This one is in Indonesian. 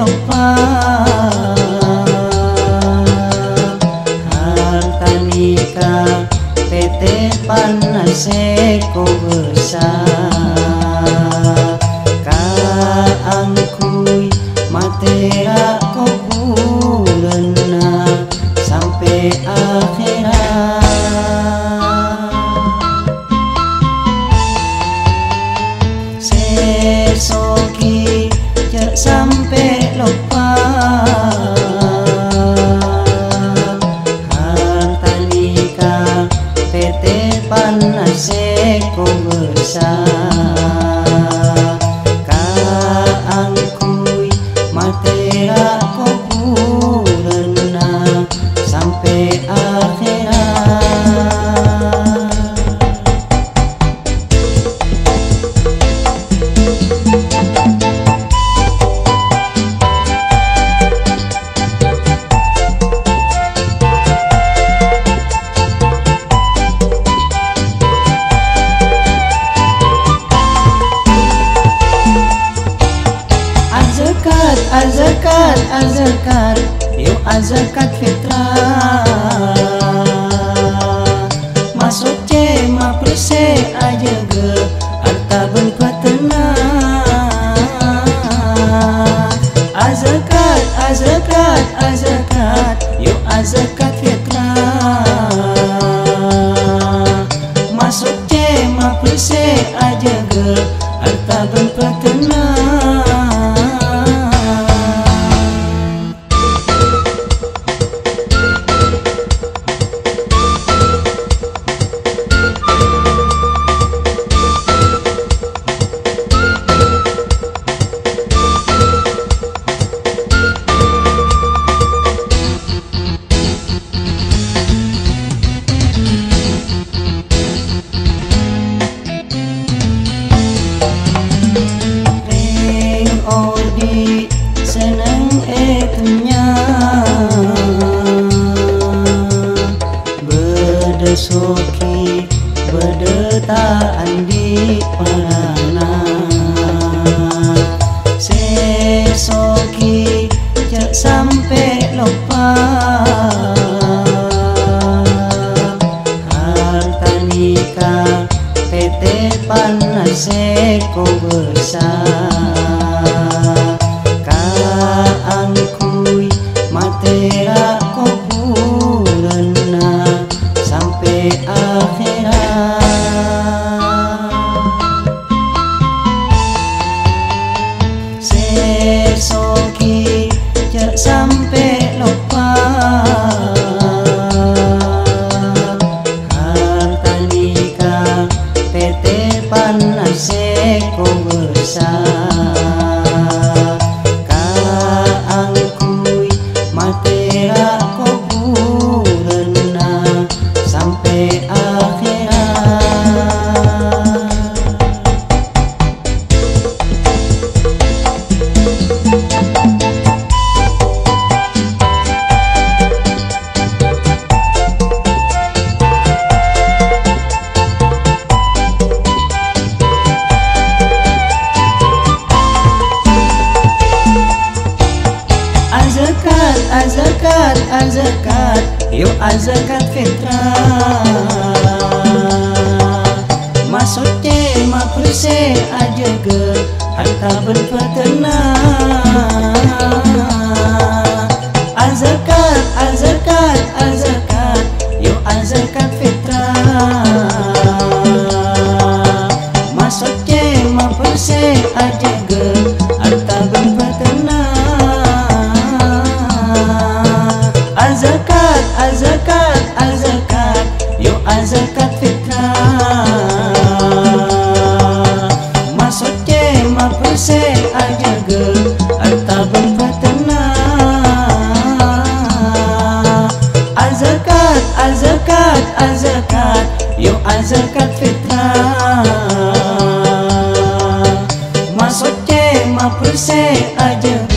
lupa harta nikah PT panaseko besar kaangkui matera kuburena sampai akhirat sesoki jak sampai lupa harta nikah PT panaseko besar kaangkui matera kuburena sampai akhirat Azakat, yuk azakat fitrah masuk cema perse aja ge harta berpatena azakat, yuk azakat fitrah masuk cema perse aja ge harta berpatena seneng etunya bedesoki bedetaan di parana sesoki jak sampai lupa harta nikah PT panaseko besar kaangkui matera kuburena sampai akhirat sesoki jak sampai lupa harta nikah PT panaseko besar matera kuburena sampai akhirat azakat, yuk azakat fitrah masuk cema perse aja ge harta berpatena azakat, yuk azakat fitrah masuk cema perse aja ge harta berpatena azakat, yuk azakat fitrah masuk cema perse aja ge harta berpatena azakat, yuk azakat fitrah masuk cema perse aja